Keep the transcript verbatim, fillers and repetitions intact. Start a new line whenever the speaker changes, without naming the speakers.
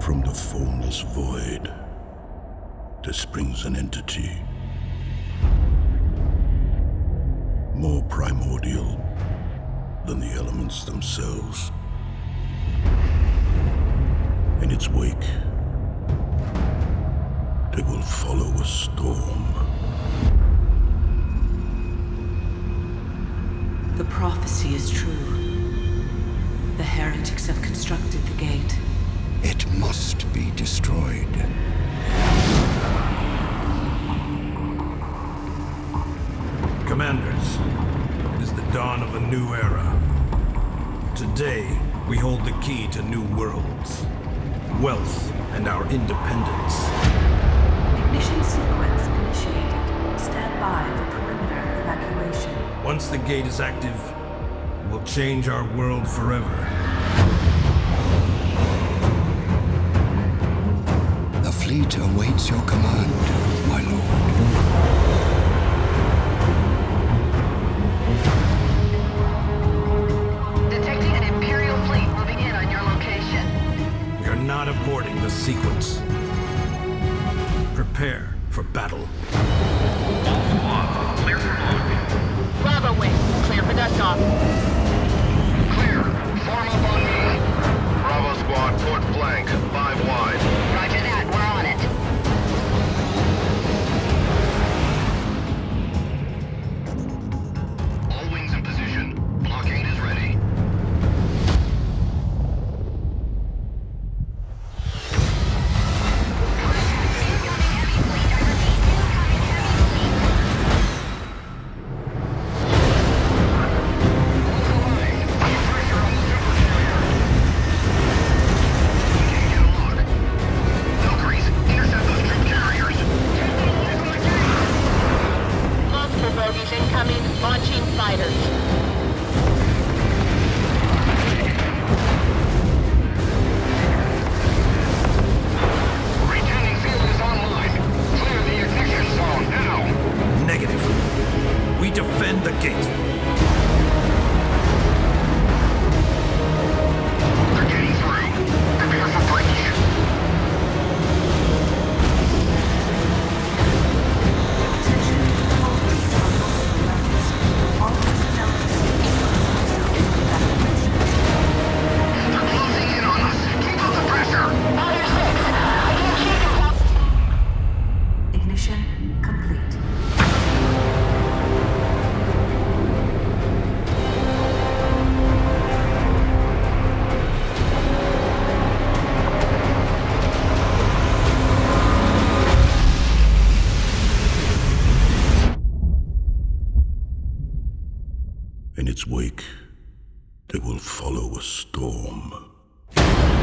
From the formless void, there springs an entity more primordial than the elements themselves. In its wake, they will follow a storm.
The prophecy is true. The heretics have constructed the gate.
It must be destroyed.
Commanders, it is the dawn of a new era. Today, we hold the key to new worlds, wealth, and our independence.
Ignition sequence initiated. Stand by for perimeter evacuation.
Once the gate is active, it will change our world forever.
The fleet awaits your command, my lord.
Detecting an Imperial fleet moving in on your location.
We are not aborting the sequence. Prepare for battle.
Clear for launch. Bravo wing, clear for dust off. Clear. Form up on me.
Bravo squad, port flank, five wide.
Roger that, we're on it.
All wings in position. Blockade is ready.
Incoming, launching fighters.
Retaining field is online. Clear the ignition zone now.
Negative. We defend the gate.
They're getting through. Prepare for breach.
Ignition complete.
In its wake, they will follow a storm.